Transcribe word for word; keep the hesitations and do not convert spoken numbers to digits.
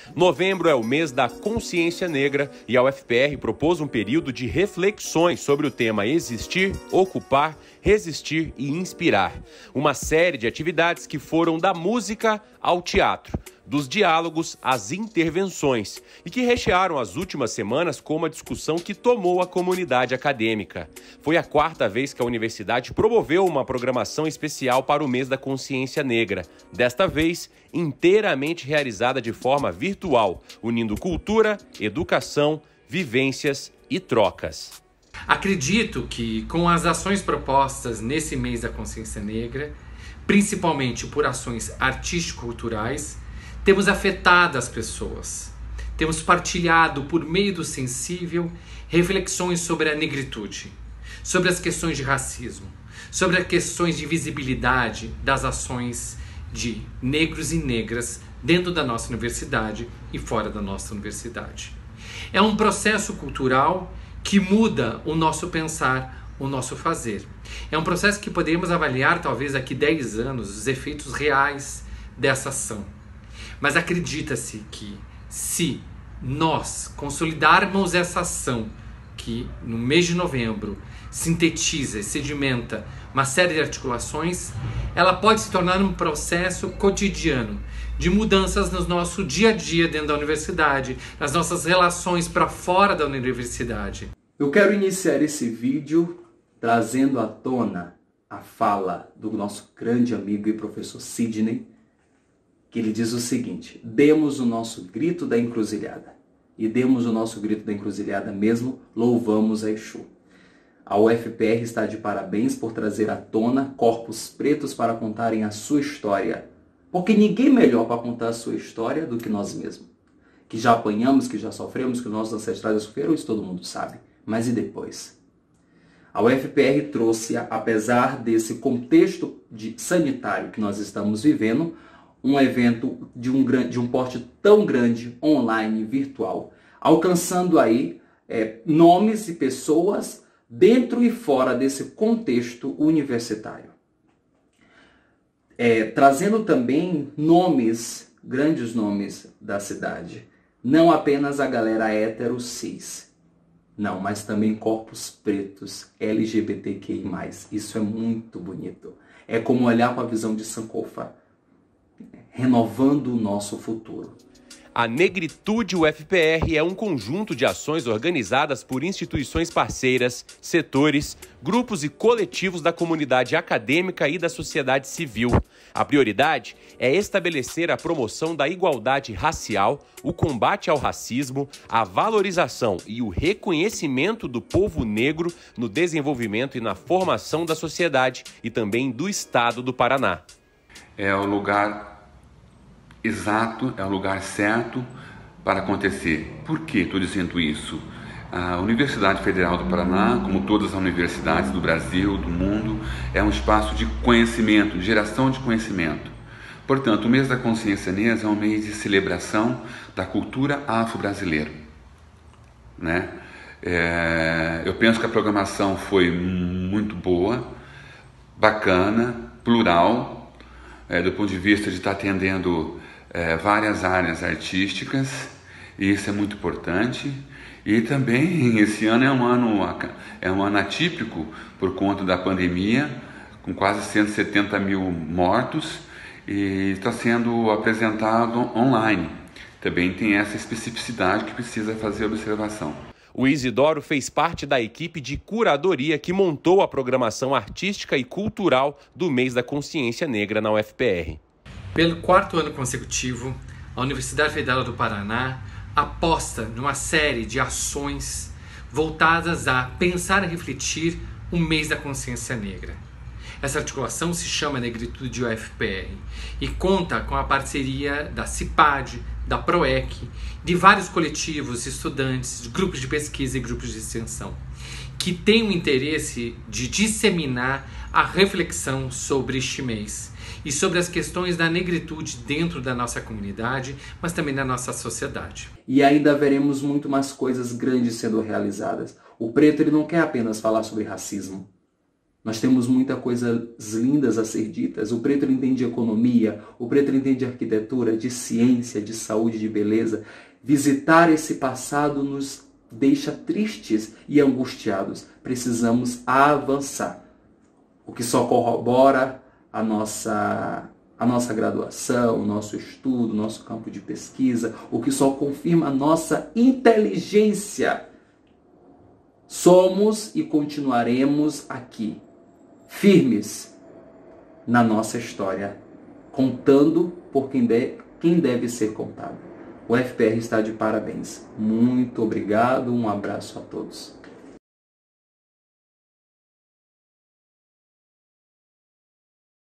Novembro é o mês da consciência negra e a U F P R propôs um período de reflexões sobre o tema existir, ocupar, resistir e inspirar. Uma série de atividades que foram da música ao teatro, dos diálogos às intervenções e que rechearam as últimas semanas com uma discussão que tomou a comunidade acadêmica. Foi a quarta vez que a universidade promoveu uma programação especial para o mês da consciência negra, desta vez inteiramente realizada de forma virtual, unindo cultura, educação, vivências e trocas. Acredito que com as ações propostas nesse mês da consciência negra, principalmente por ações artístico-culturais, temos afetado as pessoas, temos partilhado por meio do sensível reflexões sobre a negritude, sobre as questões de racismo, sobre as questões de visibilidade das ações de negros e negras dentro da nossa universidade e fora da nossa universidade. É um processo cultural que muda o nosso pensar, o nosso fazer. É um processo que poderíamos avaliar talvez daqui dez anos os efeitos reais dessa ação. Mas acredita-se que se nós consolidarmos essa ação, que no mês de novembro sintetiza e sedimenta uma série de articulações, ela pode se tornar um processo cotidiano de mudanças no nosso dia a dia dentro da universidade, nas nossas relações para fora da universidade. Eu quero iniciar esse vídeo trazendo à tona a fala do nosso grande amigo e professor Sidney, que ele diz o seguinte: demos o nosso grito da encruzilhada. E demos o nosso grito da encruzilhada mesmo, louvamos a Exu. A U F P R está de parabéns por trazer à tona corpos pretos para contarem a sua história. Porque ninguém melhor para contar a sua história do que nós mesmos. Que já apanhamos, que já sofremos, que os nossos ancestrais já sofreram, isso todo mundo sabe. Mas e depois? A U F P R trouxe, apesar desse contexto de sanitário que nós estamos vivendo, um evento de um, grande, de um porte tão grande, online, virtual, alcançando aí é, nomes e pessoas dentro e fora desse contexto universitário. É, trazendo também nomes, grandes nomes da cidade. Não apenas a galera hétero cis, não, mas também corpos pretos, L G B T Q I mais. Isso é muito bonito. É como olhar para a visão de Sankofa, renovando o nosso futuro. A Negritude U F P R é um conjunto de ações organizadas por instituições parceiras, setores, grupos e coletivos da comunidade acadêmica e da sociedade civil. A prioridade é estabelecer a promoção da igualdade racial, o combate ao racismo, a valorização e o reconhecimento do povo negro no desenvolvimento e na formação da sociedade e também do Estado do Paraná. É o lugar exato, é o lugar certo para acontecer. Por que estou dizendo isso? A Universidade Federal do Paraná, como todas as universidades do Brasil, do mundo, é um espaço de conhecimento, de geração de conhecimento. Portanto, o mês da consciência negra é um mês de celebração da cultura afro-brasileira, né? É, eu penso que a programação foi muito boa, bacana, plural, é, do ponto de vista de estar atendendo É, várias áreas artísticas, e isso é muito importante. E também esse ano é um ano, é um ano atípico por conta da pandemia, com quase cento e setenta mil mortos, e está sendo apresentado online. Também tem essa especificidade que precisa fazer observação. O Isidoro fez parte da equipe de curadoria que montou a programação artística e cultural do mês da consciência negra na U F P R. Pelo quarto ano consecutivo, a Universidade Federal do Paraná aposta numa série de ações voltadas a pensar e refletir o mês da consciência negra. Essa articulação se chama Negritude U F P R e conta com a parceria da CIPAD, da PROEC, de vários coletivos, estudantes, grupos de pesquisa e grupos de extensão, que têm o interesse de disseminar a reflexão sobre este mês e sobre as questões da negritude dentro da nossa comunidade, mas também da nossa sociedade. E ainda veremos muito mais coisas grandes sendo realizadas. O preto ele não quer apenas falar sobre racismo. Nós temos muitas coisas lindas a ser ditas. O preto entende de economia, o preto entende de arquitetura, de ciência, de saúde, de beleza. Visitar esse passado nos deixa tristes e angustiados. Precisamos avançar. O que só corrobora a nossa, a nossa graduação, o nosso estudo, o nosso campo de pesquisa, o que só confirma a nossa inteligência. Somos e continuaremos aqui, firmes na nossa história, contando por quem deve, quem deve ser contado. O F P R está de parabéns. Muito obrigado, um abraço a todos.